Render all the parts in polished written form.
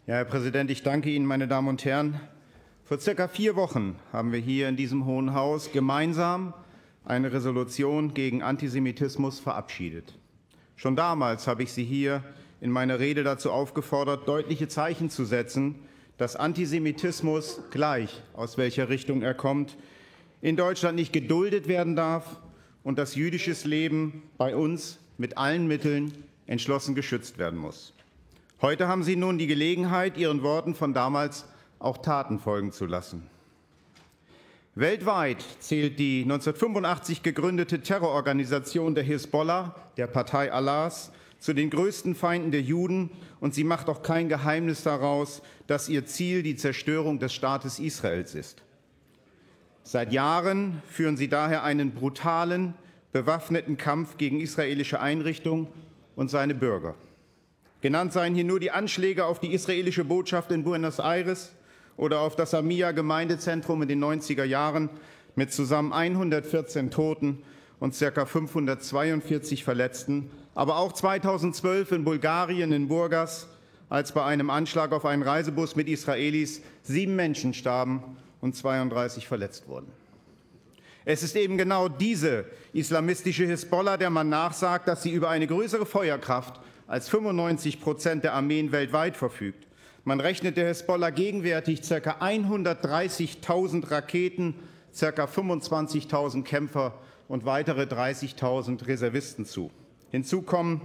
Ja, Herr Präsident, ich danke Ihnen, meine Damen und Herren. Vor circa 4 Wochen haben wir hier in diesem Hohen Haus gemeinsam eine Resolution gegen Antisemitismus verabschiedet. Schon damals habe ich Sie hier in meiner Rede dazu aufgefordert, deutliche Zeichen zu setzen, dass Antisemitismus, gleich aus welcher Richtung er kommt, in Deutschland nicht geduldet werden darf und dass jüdisches Leben bei uns mit allen Mitteln entschlossen geschützt werden muss. Heute haben Sie nun die Gelegenheit, Ihren Worten von damals auch Taten folgen zu lassen. Weltweit zählt die 1985 gegründete Terrororganisation der Hisbollah, der Partei Allahs, zu den größten Feinden der Juden, und sie macht auch kein Geheimnis daraus, dass ihr Ziel die Zerstörung des Staates Israels ist. Seit Jahren führen sie daher einen brutalen, bewaffneten Kampf gegen israelische Einrichtungen und seine Bürger. Genannt seien hier nur die Anschläge auf die israelische Botschaft in Buenos Aires oder auf das Amia-Gemeindezentrum in den 90er Jahren mit zusammen 114 Toten und ca. 542 Verletzten, aber auch 2012 in Bulgarien in Burgas, als bei einem Anschlag auf einen Reisebus mit Israelis 7 Menschen starben und 32 verletzt wurden. Es ist eben genau diese islamistische Hisbollah, der man nachsagt, dass sie über eine größere Feuerkraft als 95% der Armeen weltweit verfügt. Man rechnet der Hisbollah gegenwärtig ca. 130.000 Raketen, ca. 25.000 Kämpfer und weitere 30.000 Reservisten zu. Hinzu kommen,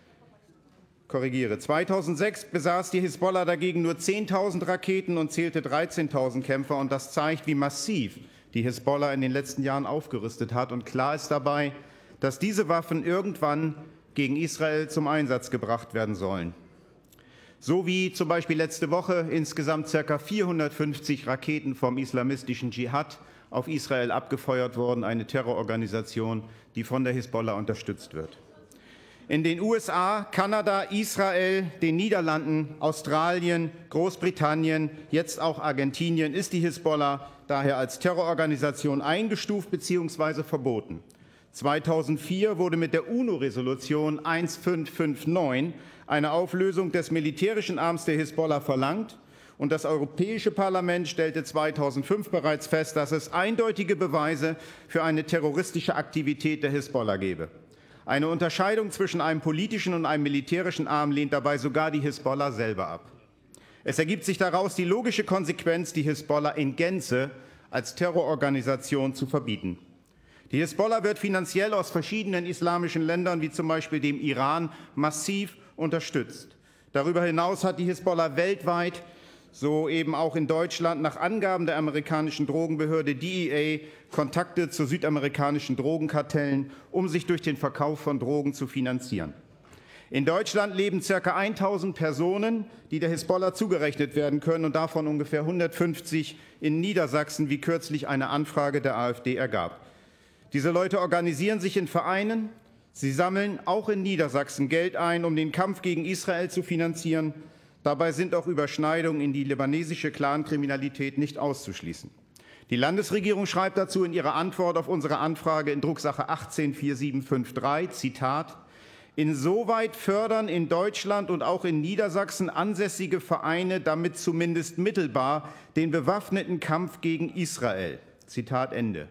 2006 besaß die Hisbollah dagegen nur 10.000 Raketen und zählte 13.000 Kämpfer, und das zeigt, wie massiv die Hisbollah in den letzten Jahren aufgerüstet hat. Und klar ist dabei, dass diese Waffen irgendwann gegen Israel zum Einsatz gebracht werden sollen. So wie zum Beispiel letzte Woche insgesamt ca. 450 Raketen vom islamistischen Dschihad auf Israel abgefeuert wurden, eine Terrororganisation, die von der Hisbollah unterstützt wird. In den USA, Kanada, Israel, den Niederlanden, Australien, Großbritannien, jetzt auch Argentinien ist die Hisbollah daher als Terrororganisation eingestuft bzw. verboten. 2004 wurde mit der UNO-Resolution 1559 eine Auflösung des militärischen Arms der Hisbollah verlangt, und das Europäische Parlament stellte 2005 bereits fest, dass es eindeutige Beweise für eine terroristische Aktivität der Hisbollah gebe. Eine Unterscheidung zwischen einem politischen und einem militärischen Arm lehnt dabei sogar die Hisbollah selber ab. Es ergibt sich daraus die logische Konsequenz, die Hisbollah in Gänze als Terrororganisation zu verbieten. Die Hisbollah wird finanziell aus verschiedenen islamischen Ländern, wie zum Beispiel dem Iran, massiv unterstützt. Darüber hinaus hat die Hisbollah weltweit, so eben auch in Deutschland, nach Angaben der amerikanischen Drogenbehörde DEA Kontakte zu südamerikanischen Drogenkartellen, um sich durch den Verkauf von Drogen zu finanzieren. In Deutschland leben ca. 1.000 Personen, die der Hisbollah zugerechnet werden können, und davon ungefähr 150 in Niedersachsen, wie kürzlich eine Anfrage der AfD ergab. Diese Leute organisieren sich in Vereinen, sie sammeln auch in Niedersachsen Geld ein, um den Kampf gegen Israel zu finanzieren. Dabei sind auch Überschneidungen in die libanesische Clankriminalität nicht auszuschließen. Die Landesregierung schreibt dazu in ihrer Antwort auf unsere Anfrage in Drucksache 18-4753, Zitat: Insoweit fördern in Deutschland und auch in Niedersachsen ansässige Vereine damit zumindest mittelbar den bewaffneten Kampf gegen Israel. Zitat Ende.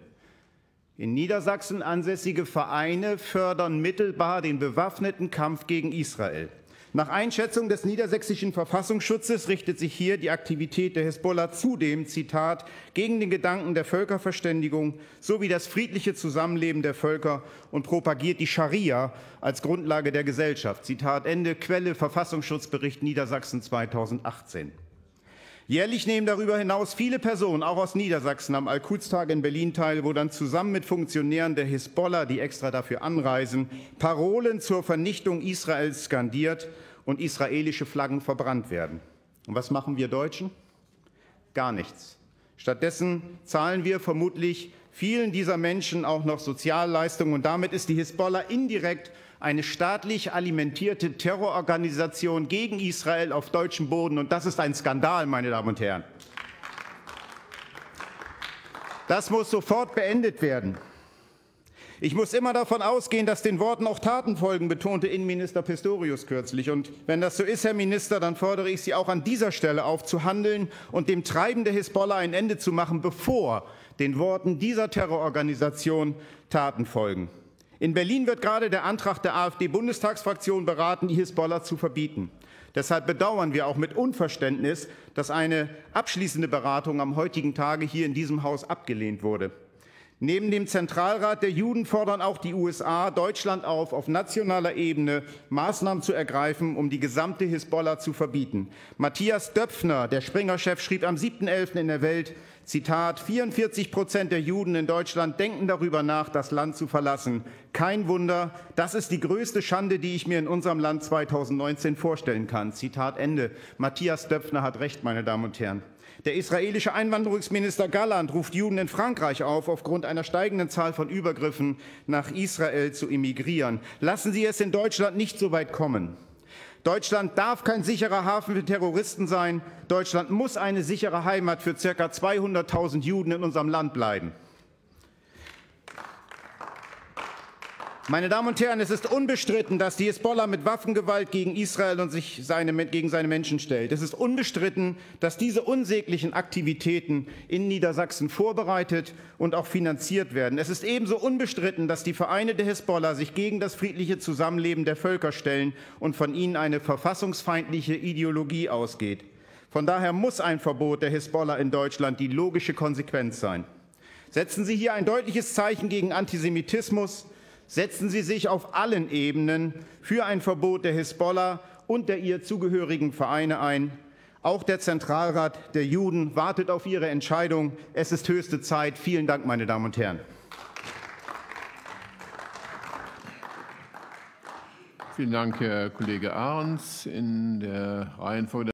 In Niedersachsen ansässige Vereine fördern mittelbar den bewaffneten Kampf gegen Israel. Nach Einschätzung des niedersächsischen Verfassungsschutzes richtet sich hier die Aktivität der Hisbollah zudem, Zitat, gegen den Gedanken der Völkerverständigung sowie das friedliche Zusammenleben der Völker und propagiert die Scharia als Grundlage der Gesellschaft. Zitat Ende, Quelle Verfassungsschutzbericht Niedersachsen 2018. Jährlich nehmen darüber hinaus viele Personen, auch aus Niedersachsen, am Al-Quds-Tag in Berlin teil, wo dann zusammen mit Funktionären der Hisbollah, die extra dafür anreisen, Parolen zur Vernichtung Israels skandiert und israelische Flaggen verbrannt werden. Und was machen wir Deutschen? Gar nichts. Stattdessen zahlen wir vermutlich vielen dieser Menschen auch noch Sozialleistungen, und damit ist die Hisbollah indirekt eine staatlich alimentierte Terrororganisation gegen Israel auf deutschem Boden, und das ist ein Skandal, meine Damen und Herren. Das muss sofort beendet werden. Ich muss immer davon ausgehen, dass den Worten auch Taten folgen, betonte Innenminister Pistorius kürzlich. Und wenn das so ist, Herr Minister, dann fordere ich Sie auch an dieser Stelle auf, zu handeln und dem Treiben der Hisbollah ein Ende zu machen, bevor den Worten dieser Terrororganisation Taten folgen. In Berlin wird gerade der Antrag der AfD-Bundestagsfraktion beraten, die Hisbollah zu verbieten. Deshalb bedauern wir auch mit Unverständnis, dass eine abschließende Beratung am heutigen Tage hier in diesem Haus abgelehnt wurde. Neben dem Zentralrat der Juden fordern auch die USA Deutschland auf nationaler Ebene Maßnahmen zu ergreifen, um die gesamte Hisbollah zu verbieten. Matthias Döpfner, der Springer-Chef, schrieb am 7.11. in der Welt, Zitat, 44% der Juden in Deutschland denken darüber nach, das Land zu verlassen. Kein Wunder, das ist die größte Schande, die ich mir in unserem Land 2019 vorstellen kann. Zitat Ende. Matthias Döpfner hat recht, meine Damen und Herren. Der israelische Einwanderungsminister Galland ruft Juden in Frankreich auf, aufgrund einer steigenden Zahl von Übergriffen nach Israel zu emigrieren. Lassen Sie es in Deutschland nicht so weit kommen. Deutschland darf kein sicherer Hafen für Terroristen sein. Deutschland muss eine sichere Heimat für ca. 200.000 Juden in unserem Land bleiben. Meine Damen und Herren, es ist unbestritten, dass die Hisbollah mit Waffengewalt gegen Israel und gegen seine Menschen stellt. Es ist unbestritten, dass diese unsäglichen Aktivitäten in Niedersachsen vorbereitet und auch finanziert werden. Es ist ebenso unbestritten, dass die Vereine der Hisbollah sich gegen das friedliche Zusammenleben der Völker stellen und von ihnen eine verfassungsfeindliche Ideologie ausgeht. Von daher muss ein Verbot der Hisbollah in Deutschland die logische Konsequenz sein. Setzen Sie hier ein deutliches Zeichen gegen Antisemitismus. Setzen Sie sich auf allen Ebenen für ein Verbot der Hisbollah und der ihr zugehörigen Vereine ein. Auch der Zentralrat der Juden wartet auf Ihre Entscheidung. Es ist höchste Zeit. Vielen Dank, meine Damen und Herren. Vielen Dank, Herr Kollege Ahrens. In der Reihenfolge